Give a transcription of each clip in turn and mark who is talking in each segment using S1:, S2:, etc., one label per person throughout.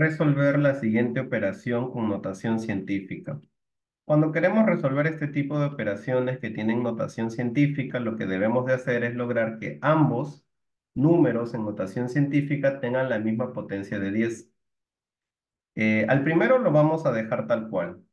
S1: resolver la siguiente operación con notación científica. Cuando queremos resolver este tipo de operaciones que tienen notación científica, lo que debemos de hacer es lograr que ambos números en notación científica tengan la misma potencia de 10. Al primero lo vamos a dejar tal cual.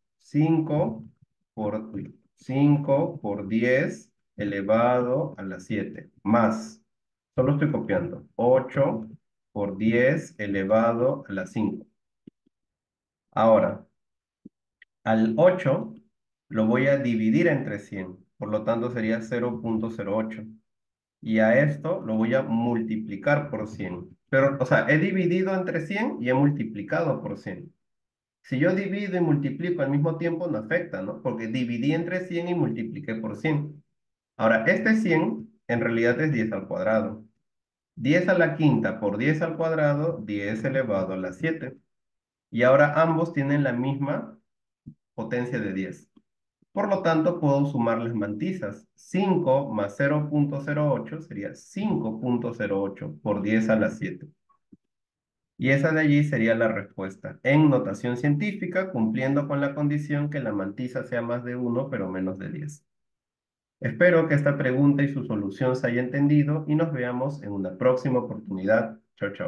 S1: 5 por 10 elevado a la 7 más, solo estoy copiando, 8 por 10 elevado a la 5. Ahora, al 8 lo voy a dividir entre 100, por lo tanto sería 0,08. Y a esto lo voy a multiplicar por 100. Pero, o sea, he dividido entre 100 y he multiplicado por 100. Si yo divido y multiplico al mismo tiempo, no afecta, ¿no? Porque dividí entre 100 y multipliqué por 100. Ahora, este 100 en realidad es 10 al cuadrado. 10 a la quinta por 10 al cuadrado, 10 elevado a la 7. Y ahora ambos tienen la misma potencia de 10. Por lo tanto, puedo sumar las mantizas. 5 más 0,08 sería 5,08 por 10 a la 7. Y esa de allí sería la respuesta. En notación científica, cumpliendo con la condición que la mantiza sea más de 1, pero menos de 10. Espero que esta pregunta y su solución se haya entendido y nos veamos en una próxima oportunidad. Chao, chao.